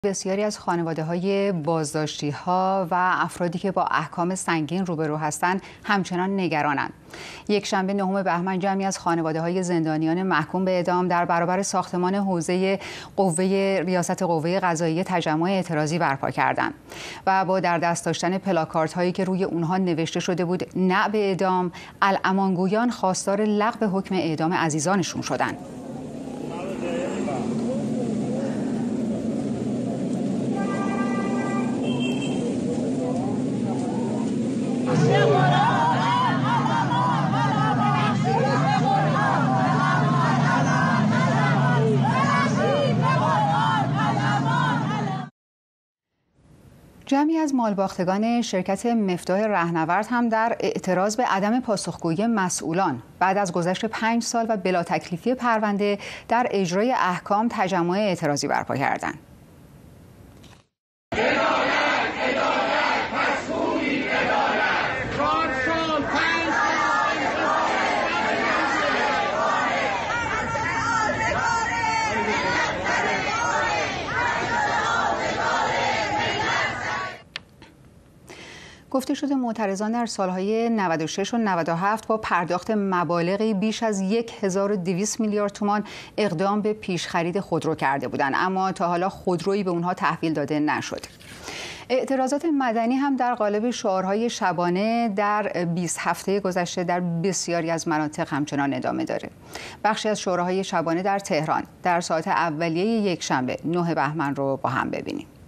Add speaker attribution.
Speaker 1: بسیاری از خانواده‌های بازداشتی‌ها و افرادی که با احکام سنگین روبرو هستند همچنان نگرانند. یکشنبه 9 بهمن جمعی از خانواده‌های زندانیان محکوم به اعدام در برابر ساختمان حوزه ریاست قوه قضاییه تجمع اعتراضی برپا کردند و با در دست داشتن پلاکاردهایی که روی اونها نوشته شده بود نه به اعدام، الامانگویان خواستار لغو حکم اعدام عزیزانشون شدند. جمعی از مالباختگان شرکت مفتاح رهنورد هم در اعتراض به عدم پاسخگویی مسئولان بعد از گذشت 5 سال و بلا تکلیفی پرونده در اجرای احکام تجمع اعتراضی برپا کردند. گفته شده معترضان در سالهای 96 و 97 با پرداخت مبالغی بیش از 1200 میلیارد تومان اقدام به پیش خرید خودرو کرده بودند، اما تا حالا خودرویی به اونها تحویل داده نشد. اعتراضات مدنی هم در قالب شعارهای شبانه در 20 هفته گذشته در بسیاری از مناطق همچنان ادامه داره. بخشی از شعارهای شبانه در تهران در ساعات اولیه یکشنبه 9 بهمن رو با هم ببینیم.